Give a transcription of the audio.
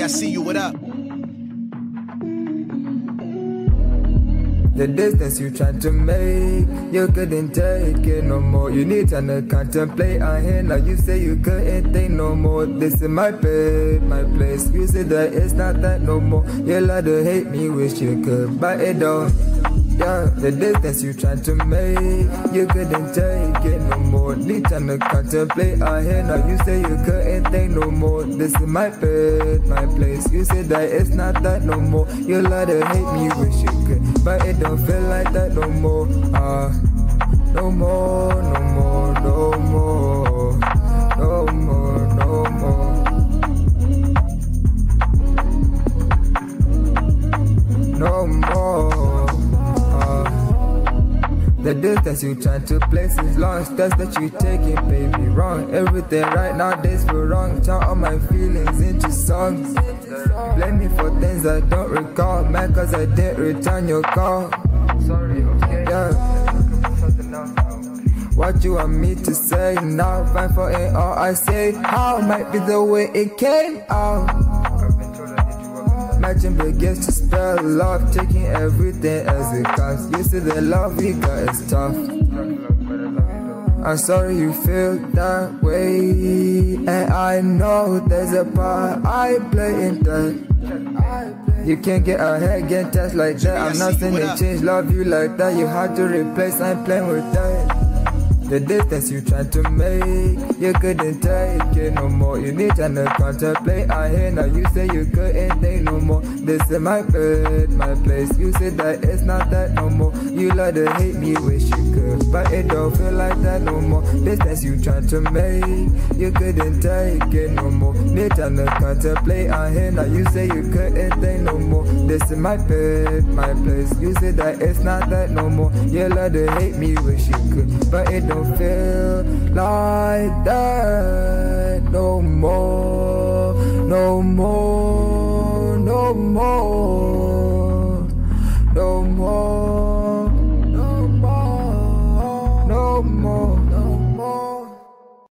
I see you, what up? The distance you tried to make, you couldn't take it no more. You need time to contemplate on here. Now you say you couldn't think no more. This is my bed, my place. You say that it's not that no more. You love to hate me, wish you could, but it don't. Yeah, the distance you tried to make, you couldn't take it no more. Need time to contemplate on here. Now you say you couldn't think no more. This is my bed, my place. You say that it's not that no more. You love to hate me, wish you could, but it don't feel like that no more. No more, no more, no more, no more, no more, no more. The distance you trying to place is long. Steps that you taking, baby, wrong. Everything right now, this feel wrong. Turn all my feelings into songs. Blame me for things I don't recall. Mad cause I didn't return your call. Sorry, okay. Yeah. What you want me to say now? Fine for it all I say. How might be the way it came out. Imagine begins to spell love, taking everything as it comes. You see the love we got is tough. I'm sorry you feel that way, and I know there's a part I play in that. You can't get ahead, get touched like that. I'm not saying they change, love you like that. You had to replace, I'm playing with that. The distance you tried to make, you couldn't take it no more. You need time to contemplate on here. Now you say you couldn't think no more. This is my bed, my place. You said that it's not that no more. You love to hate me, wish you could, but it don't feel like that no more. Distance you tried to make, you couldn't take it no more. Need time to contemplate on here. Now you say you couldn't think no more. This is my bed, my place. You said that it's not that no more. You love to hate me, wish you could, but it don't feel like that no more, no more.